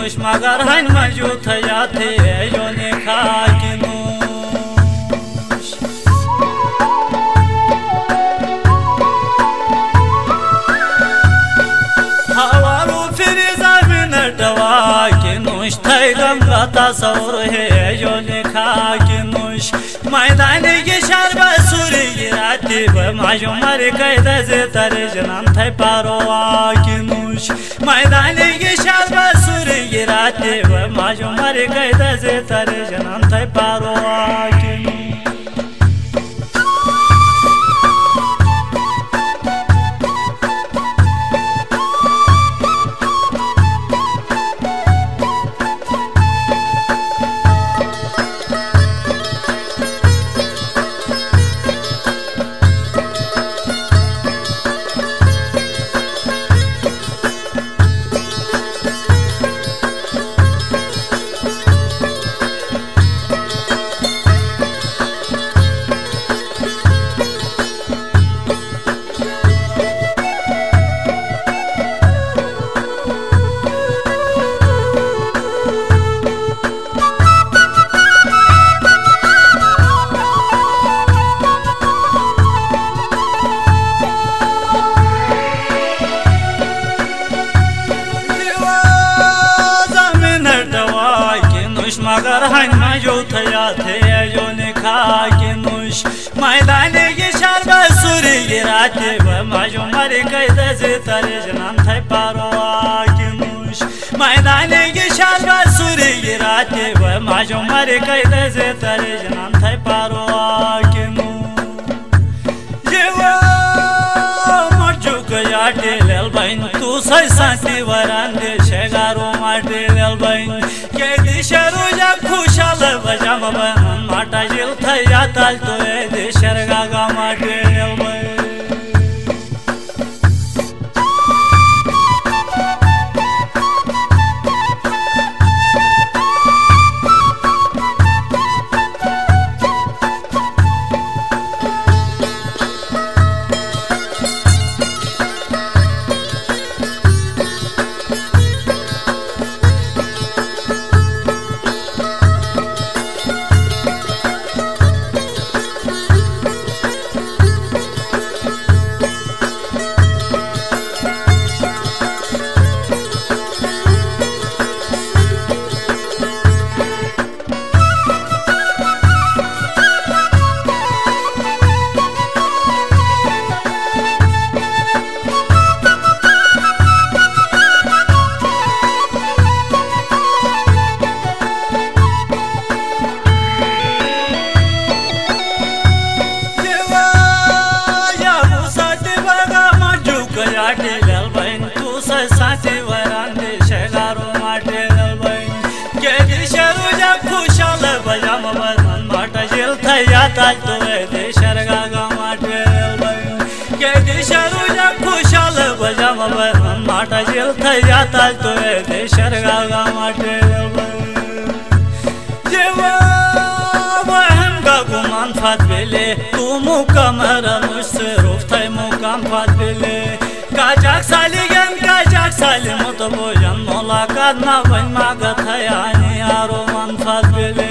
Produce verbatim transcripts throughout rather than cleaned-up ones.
nuş magar hain majut hayate yone khaki nuş havaru firiza minardawa ki nuş taygam gata saur he yone khaki nuş maydane ge sharba suri girati ba majum mare kaida ze tare janam thai parwa ki nuş maydane ge sharba suri girati ba majum mare kaida ze tare janam thai parwa ki nuş magar hain majut hayate yone khaki nuş maydane ge sharba suri girate ba majum mare kaida ze tare janam thai parwa ki nuş maydane ge sharba suri girate ba majum mare kaida ze tare janam thai parwa ki nuş jewa marjuk yate lel bain tu sai santi varande shegaro mate lel bain ke disharu ja khushal bajam ban mata jil thaya tal to e deshar gaga mate lel bain tal to e deshar gaga mate lel bain ke disharu ja khushal bajam ban mata jil thaya tal to e deshar gaga mate lel bain jewa wahm ga guman fat bele tu mukamara musse ruftai mukam fat bele kajak saligan kajak salim to bojan mulakat na ban maga thaya ni aro man fat bele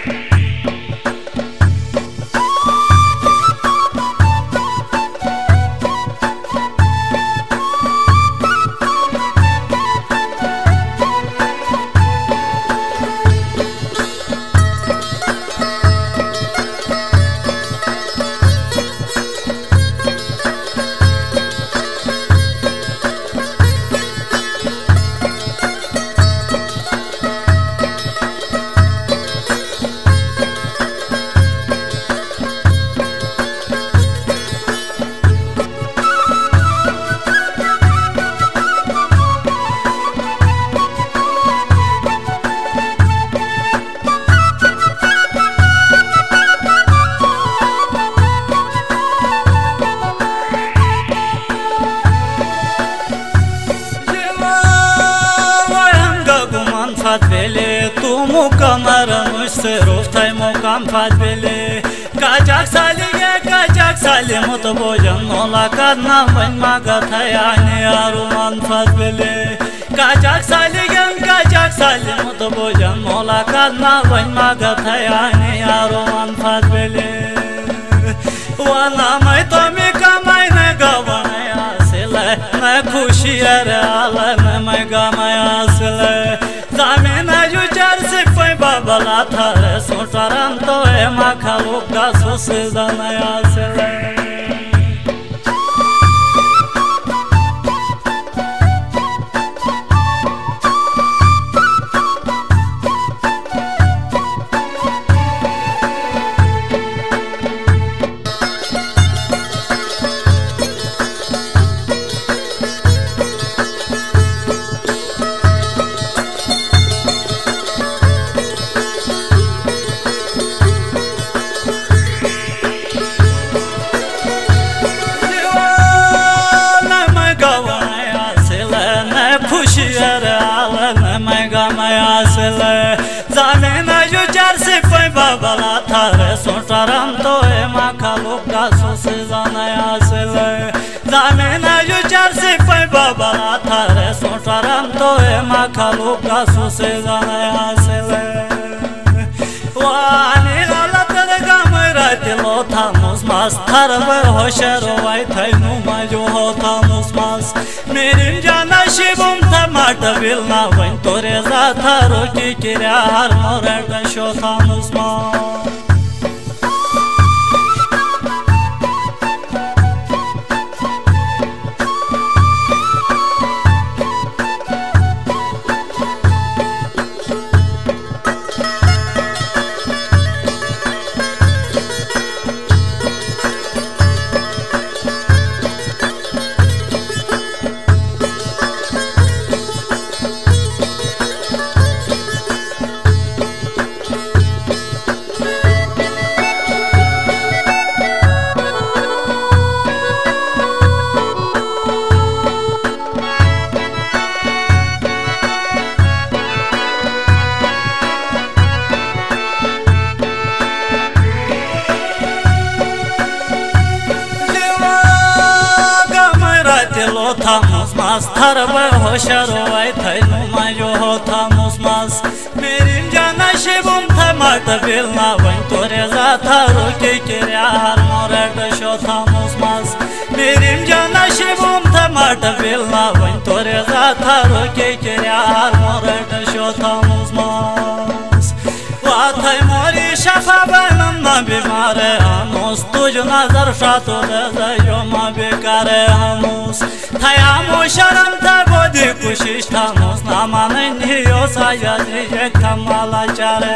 Ruftai mukam fat bele kajak salige kajak salim to bojan mulakat na ban maga thaya ni aruman fat bele kajak saligan kajak salim to bojan mola kadna vain maga thayani yaro anfat bele wana mai to mi kamai na gawana asile na khushi ara ala na mai gamaya asile zamena ju char se pai babala thare sotaram to e makhalu ka sose zanaya asile zamena ju char se pai babala thare sotaram to e makhalu ka sose zanaya asile zamena ju char se pai babala thare sotaram to e makhalu ka sose zanaya asile wani galat de gamra dilo thamus mas tharve hosharo vai thainu ma jo hotamus mas merim jana shibum thamat vilna vain tore za tharo ki kirya har morada shothamus mas thamus mas tharve hosharo vai thainu ma jo thamus mas merim jana shibum thamat vilna vain tore za tharo ki kirya har morada shothamus mas merim jana shibum thamat vilna vain tore za tharo ki kirya har morada shothamus mas wa thai mori shafa banam na bimare anos tuj nazar shato de yo ma bekare hamus thayamo sharam ta bodi kushish thamus na manen hiyo sayadi ek kamala chare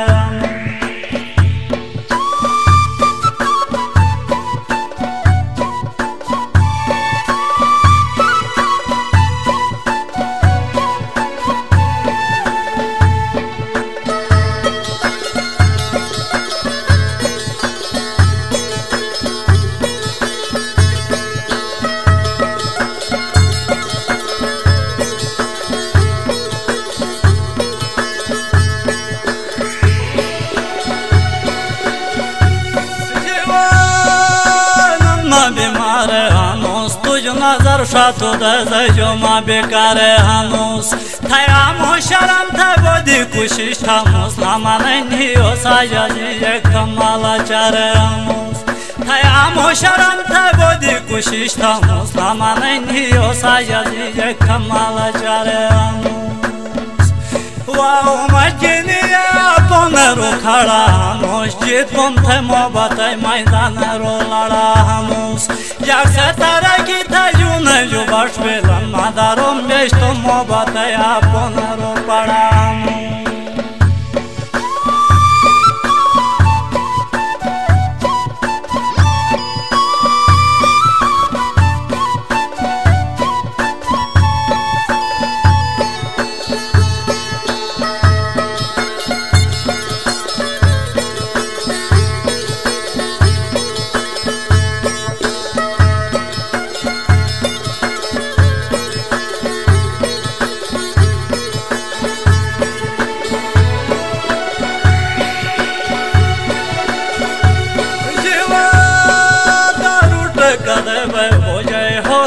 nazar shato de jo ma bekare hanus thayamo sharam tha bodi kushish thamus na manen hiyo sayadi ek kamala chare hamus thayamo sharam tha bodi kushish thamus na manen hiyo sayadi ek kamala chare hamus wow majini ponero khada hamus jit pon the mobatai maidan ro lada hamus jak se tara ki thayun jo bashvelan madarom besto mobatai ponero pada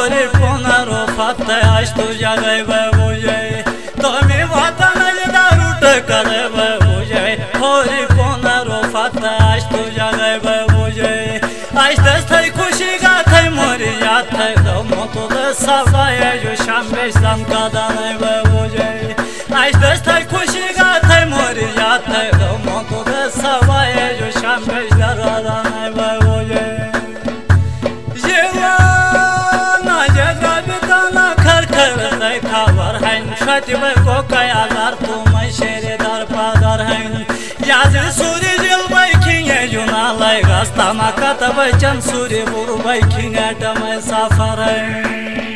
Fatte aç tu jagay ve boye to mi vatan daru करे बुझे होरी कौन रोफत आज तू जगह बुझे आज दस थई खुशी का थई मोरी याद थई दो मोतो दस सवाए जो शाम में शाम का दाने बुझे आज दस थई खुशी का थई मोरी याद थई दो मोतो दस सवाए जो शाम में दाने बुझे जेवा ना जगह बिताना खर खर थई खबर है छति में को कया दर तू मैं शेरे दर पादर है याद सूर्य दिल बाइकिंग है जो ना लगा स्तामा का तब चंद सूर्य बुर बाइकिंग है डम सफर है